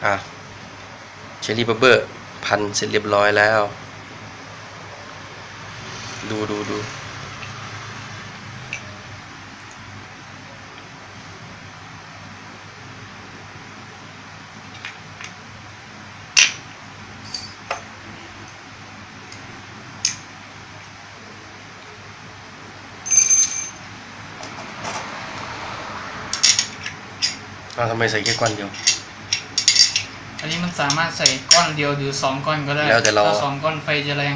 อ่ะเชอรี่บับเบอร์พันเสร็จเรียบร้อยแล้วดูทำไมใส่แค่ก้อนเดียวอันนี้มันสามารถใส่ก้อนเดียวหรือ2 ก้อนก็ได้แล้วแต่เราถ้า2 ก้อนไฟจะแรง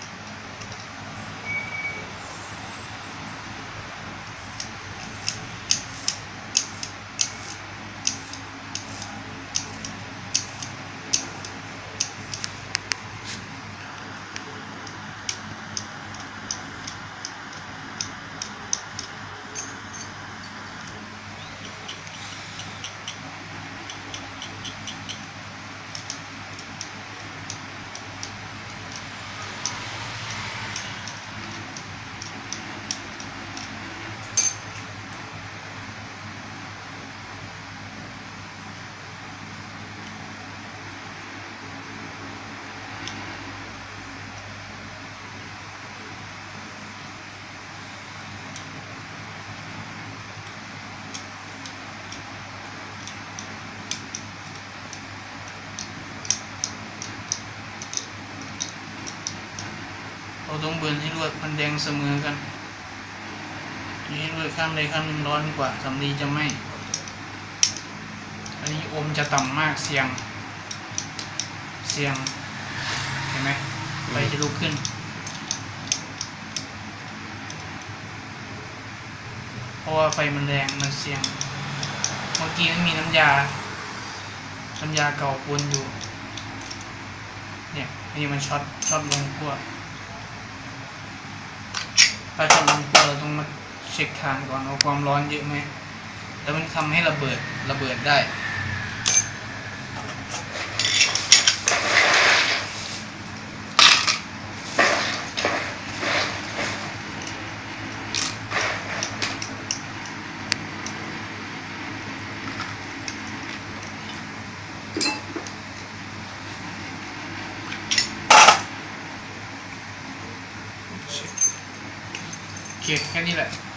เราต้องเบิร์นให้ลวดมันแดงเสมอกันให้ลวดข้างใดข้างหนึ่งร้อนกว่าสำลีจะไหม้อันนี้โอห์มจะต่ำมากเสียงเห็นไหมไฟจะลุกขึ้นเพราะว่าไฟมันแรงมันเสียงเมื่อกี้มันมีน้ำยาเก่าปนอยู่เนี่ยนี่มันช็อตลงขั้วถ้าช็อตลงขั้วเราต้องมาเช็คทางก่อนเอาความร้อนเยอะไหมแล้วมันทำให้ระเบิดได้โอเคแค่นี้แหละ